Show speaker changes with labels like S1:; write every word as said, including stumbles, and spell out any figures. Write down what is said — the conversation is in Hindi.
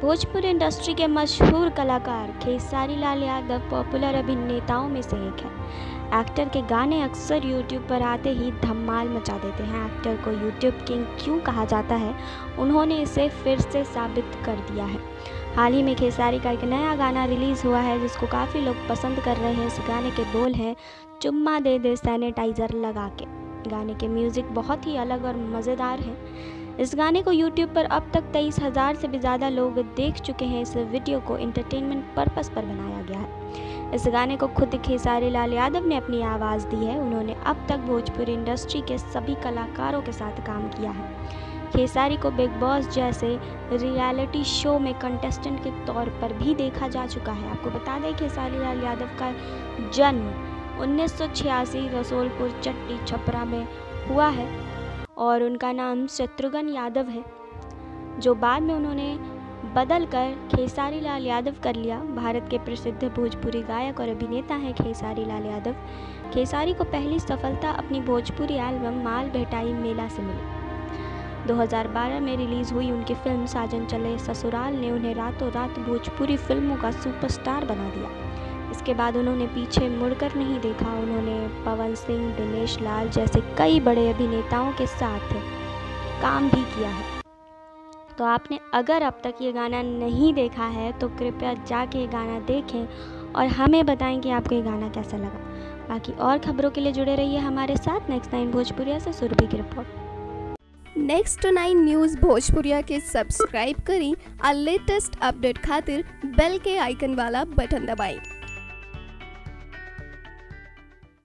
S1: भोजपुरी इंडस्ट्री के मशहूर कलाकार खेसारी लाल यादव पॉपुलर अभिनेताओं में से एक है। एक्टर के गाने अक्सर यूट्यूब पर आते ही धमाल मचा देते हैं। एक्टर को यूट्यूब किंग क्यों कहा जाता है, उन्होंने इसे फिर से साबित कर दिया है। हाल ही में खेसारी का एक नया गाना रिलीज़ हुआ है जिसको काफ़ी लोग पसंद कर रहे हैं। इस गाने के बोल हैं, चुम्मा दे दे सैनिटाइज़र लगा के। गाने के म्यूज़िक बहुत ही अलग और मज़ेदार है। इस गाने को यूट्यूब पर अब तक तेईस हज़ार से भी ज़्यादा लोग देख चुके हैं। इस वीडियो को एंटरटेनमेंट पर्पस पर बनाया गया है। इस गाने को खुद खेसारी लाल यादव ने अपनी आवाज़ दी है। उन्होंने अब तक भोजपुरी इंडस्ट्री के सभी कलाकारों के साथ काम किया है। खेसारी को बिग बॉस जैसे रियलिटी शो में कंटेस्टेंट के तौर पर भी देखा जा चुका है। आपको बता दें खेसारी लाल यादव का जन्म उन्नीस सौ छियासी रसूलपुर चट्टी छपरा में हुआ है और उनका नाम शत्रुघ्न यादव है, जो बाद में उन्होंने बदल कर खेसारी लाल यादव कर लिया। भारत के प्रसिद्ध भोजपुरी गायक और अभिनेता हैं खेसारी लाल यादव। खेसारी को पहली सफलता अपनी भोजपुरी एल्बम माल भेटाई मेला से मिली। दो हज़ार बारह में रिलीज़ हुई उनकी फिल्म साजन चले ससुराल ने उन्हें रातों रात भोजपुरी फिल्मों का सुपरस्टार बना दिया। इसके बाद उन्होंने पीछे मुड़कर नहीं देखा। उन्होंने पवन सिंह, दिनेश लाल जैसे कई बड़े अभिनेताओं के साथ काम भी किया है। तो आपने अगर अब तक ये गाना नहीं देखा है तो कृपया जाके ये गाना देखें और हमें बताएं कि आपको ये गाना कैसा लगा। बाकी और खबरों के लिए जुड़े रहिए हमारे साथ। नेक्स्ट नाइन भोजपुरिया से सुरभि की report.
S2: Next nine news Bhojpuria के सब्सक्राइब करी और लेटेस्ट अपडेट खातिर बेल के आइकन वाला बटन दबाएं।